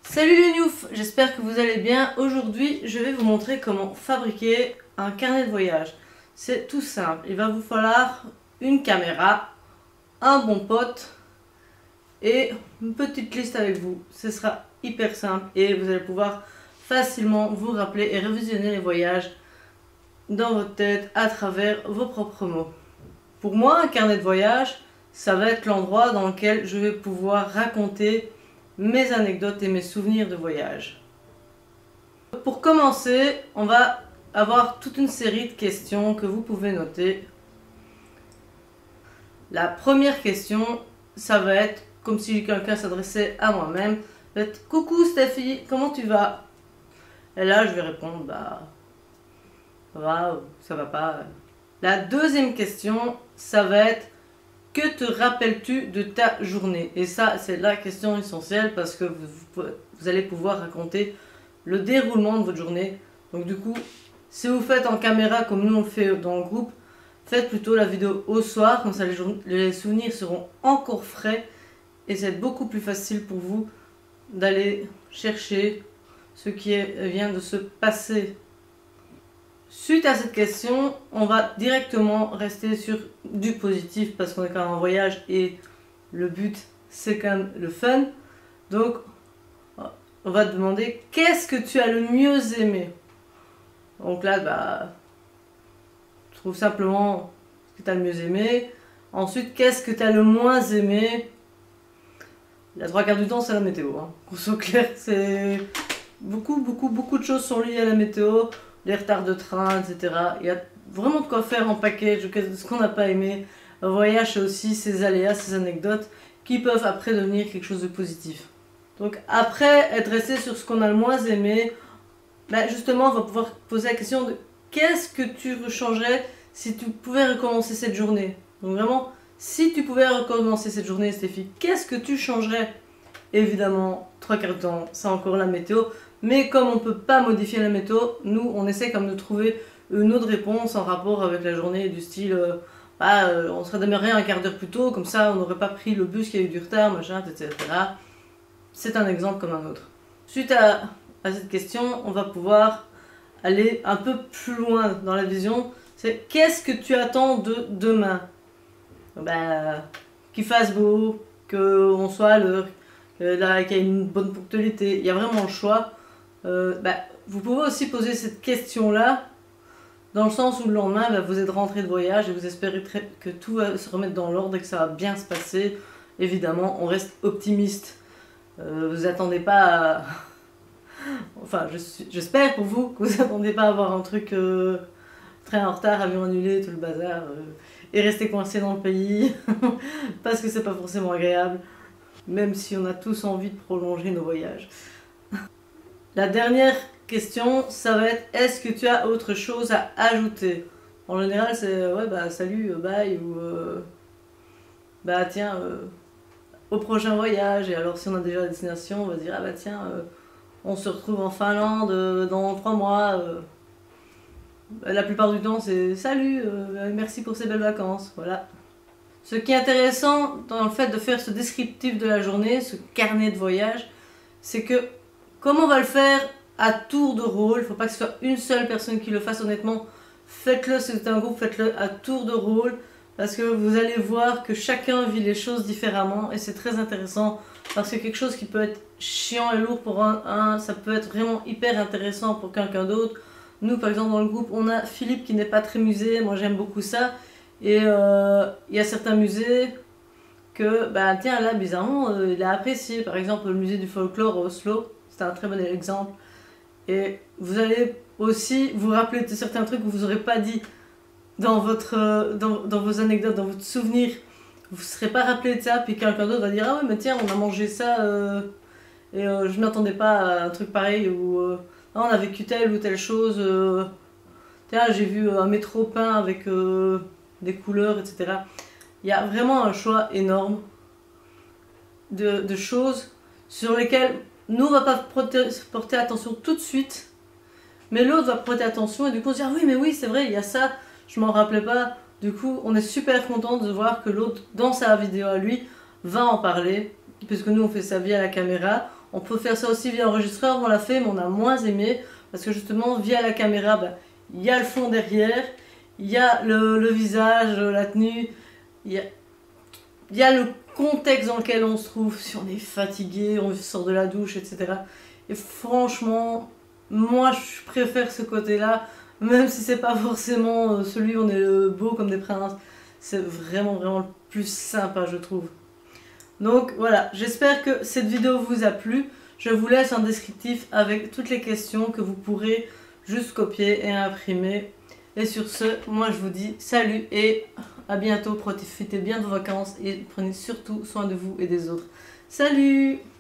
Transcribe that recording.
Salut les Newf, j'espère que vous allez bien. Aujourd'hui, je vais vous montrer comment fabriquer un carnet de voyage. C'est tout simple, il va vous falloir une caméra, un bon pote et une petite liste avec vous. Ce sera hyper simple et vous allez pouvoir facilement vous rappeler et revisionner les voyages dans votre tête à travers vos propres mots. Pour moi, un carnet de voyage, ça va être l'endroit dans lequel je vais pouvoir raconter mes anecdotes et mes souvenirs de voyage. Pour commencer, on va avoir toute une série de questions que vous pouvez noter. La première question, ça va être, comme si quelqu'un s'adressait à moi-même, ça va être « Coucou Steffi, comment tu vas ?» Et là, je vais répondre « Bah, ça va pas. » La deuxième question, ça va être « Que te rappelles-tu de ta journée ?» Et ça, c'est la question essentielle parce que vous allez pouvoir raconter le déroulement de votre journée. Donc du coup, si vous faites en caméra comme nous on le fait dans le groupe, faites plutôt la vidéo au soir, comme ça les souvenirs seront encore frais et c'est beaucoup plus facile pour vous d'aller chercher ce qui vient de se passer. Suite à cette question, on va directement rester sur du positif parce qu'on est quand même en voyage et le but c'est quand même le fun. Donc on va te demander qu'est-ce que tu as le mieux aimé. Donc là, bah, trouve simplement ce que tu as le mieux aimé. Ensuite, qu'est-ce que tu as le moins aimé. La trois quarts du temps, c'est la météo. Qu'on soit clair, c'est beaucoup de choses sont liées à la météo. Les retards de train, etc. Il y a vraiment de quoi faire en package, ce qu'on n'a pas aimé. Un voyage, c'est aussi ses aléas, ses anecdotes qui peuvent après devenir quelque chose de positif. Donc après être resté sur ce qu'on a le moins aimé, ben justement on va pouvoir poser la question de qu'est-ce que tu changerais si tu pouvais recommencer cette journée. Donc vraiment, si tu pouvais recommencer cette journée Stéphie, qu'est-ce que tu changerais? Évidemment, trois quarts du temps, c'est encore la météo. Mais comme on ne peut pas modifier la météo, nous on essaie comme de trouver une autre réponse en rapport avec la journée du style on serait démarré un quart d'heure plus tôt, comme ça on n'aurait pas pris le bus qui a eu du retard, machin, etc. C'est un exemple comme un autre. Suite à cette question, on va pouvoir aller un peu plus loin dans la vision. C'est qu'est-ce que tu attends de demain? Qu'il fasse beau, qu'on soit à l'heure, qu'il y ait une bonne ponctualité. Il y a vraiment le choix. Vous pouvez aussi poser cette question-là dans le sens où le lendemain, vous êtes rentré de voyage et vous espérez que tout va se remettre dans l'ordre et que ça va bien se passer. Évidemment, on reste optimiste. Vous attendez pas à... Enfin, j'espère pour vous que vous attendez pas à avoir un truc très en retard, avion annulé, tout le bazar, et rester coincé dans le pays, parce que c'est pas forcément agréable, même si on a tous envie de prolonger nos voyages. La dernière question, ça va être est-ce que tu as autre chose à ajouter? En général, c'est salut, bye, ou tiens, au prochain voyage. Et alors, si on a déjà la destination, on va dire on se retrouve en Finlande dans 3 mois. La plupart du temps, c'est salut, merci pour ces belles vacances. Voilà. Ce qui est intéressant dans le fait de faire ce descriptif de la journée, ce carnet de voyage, c'est que comme on va le faire à tour de rôle, il ne faut pas que ce soit une seule personne qui le fasse, honnêtement, faites-le si vous êtes un groupe, faites-le à tour de rôle, parce que vous allez voir que chacun vit les choses différemment, et c'est très intéressant, parce que quelque chose qui peut être chiant et lourd pour un, ça peut être vraiment hyper intéressant pour quelqu'un d'autre. Nous, par exemple, dans le groupe, on a Philippe qui n'est pas très musée, moi j'aime beaucoup ça, et il y a certains musées que, là, bizarrement, il a apprécié, par exemple, le musée du folklore à Oslo. C'est un très bon exemple. Et vous allez aussi vous rappeler de certains trucs que vous n'aurez pas dit dans vos anecdotes, dans votre souvenir. Vous ne serez pas rappelé de ça, puis quelqu'un d'autre va dire ah ouais mais tiens on a mangé ça et je m'attendais pas à un truc pareil, ou on a vécu telle ou telle chose, tiens j'ai vu un métro peint avec des couleurs, etc. Il y a vraiment un choix énorme de choses sur lesquelles nous, on va pas porter attention tout de suite, mais l'autre va porter attention et du coup on se dit ah oui mais oui c'est vrai il y a ça, je m'en rappelais pas. Du coup on est super content de voir que l'autre dans sa vidéo à lui va en parler, puisque nous on fait sa vie à la caméra, On peut faire ça aussi via enregistreur, on l'a fait, mais on a moins aimé. Parce que justement, via la caméra, il y a le fond derrière, il y a le visage, la tenue, il y a le contexte dans lequel on se trouve, si on est fatigué, on sort de la douche, etc. Et franchement, moi je préfère ce côté-là, même si c'est pas forcément celui où on est beau comme des princes. C'est vraiment le plus sympa, je trouve. Donc voilà, j'espère que cette vidéo vous a plu. Je vous laisse un descriptif avec toutes les questions que vous pourrez juste copier et imprimer. Et sur ce, moi je vous dis salut et à bientôt. Profitez bien de vos vacances et prenez surtout soin de vous et des autres. Salut!